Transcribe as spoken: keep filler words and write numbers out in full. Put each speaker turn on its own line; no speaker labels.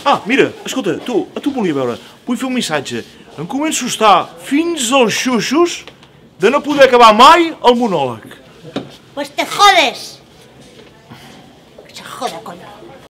Ah, mira, escolta, tu, a tu volia veure, vull fer un missatge. Em començo a estar fins als xuxos de no poder acabar mai el monòleg.
Pues te jodes. Que se joda, coño.